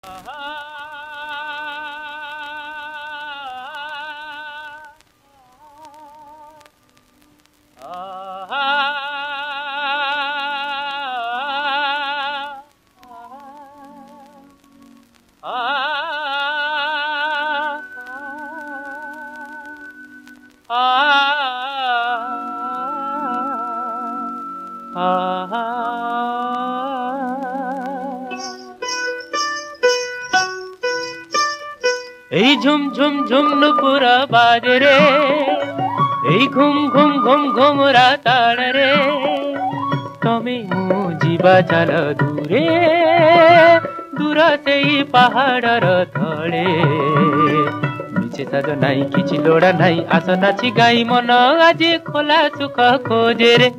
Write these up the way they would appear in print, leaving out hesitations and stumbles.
এই ঝুম ঝুম ঝুম নুপুর বাজে রে, এই ঘুম ঘুম ঘুম ঘুমরা তাড় রে, তমে মু ଯିବା ଚାଲ ଦୂରେ ଦୂର ସେଇ ପାହାଡ଼ର ତଳେ। ମିଛେ ସାଜ ନାହିଁ କିଛି ଲୋଡ଼ା ନାହିଁ, ଆସ ନାଚି ଗାଇ ମନ ଆଜି ଖୋଲା ସୁଖ ଖୋଜେ ରେ।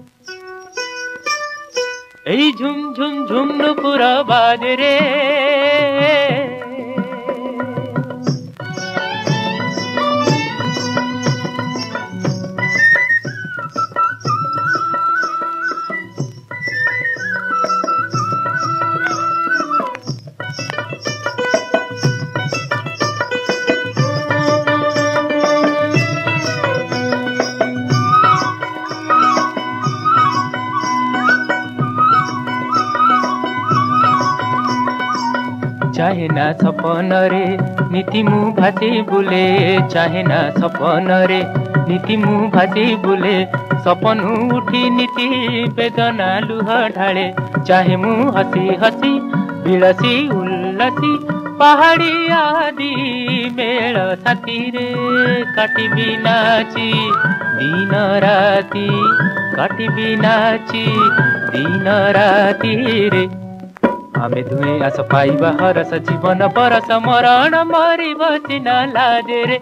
এই ঝুম ঝুম ঝুম নুপুর বাজে রে। चाहे ना सपन रे नीति मु भासी बुले, चाहे ना सपन रे नीति मु भासी बुले, सपन उठी नीति बेदना लुह ढाले। चाहे मु हसी हसी बिलसी उल्लसी पहाड़ी आदि मेल साथी रे, काटिबी नाची दिन राती, काटिबी नाची दिन राती रे। आमे दुए आस पाइबा हरस जीवन परस मरण मरी बचिना लाजे रे।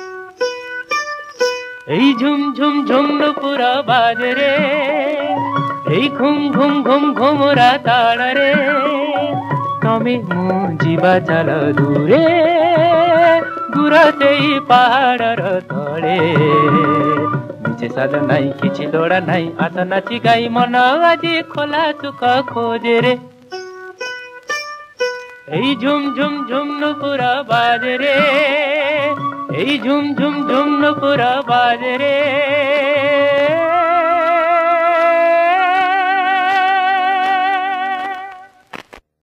এই ঝুম ঝুম ঝুম নুপুর বাজে রে, এই ঘুম ঘুম ঘুম ঘুমরা তাড় রে, তমে মু ଯିବା ଚାଲ ଦୂରେ ଦୂର ସେଇ ପାହାଡ଼ର ତଳେ। ମିଛେ ସାଜ ନାହିଁ କିଛି ଲୋଡ଼ା ନାହିଁ, ଆସ ନାଚି ଗାଇ ମନ ଆଜି ଖୋଲା ସୁଖ ଖୋଜେ ରେ। এই ঝুম ঝুম ঝুম নুপুর বাজে রে, এই ঝুম ঝুম ঝুম নুপুর বাজে রে।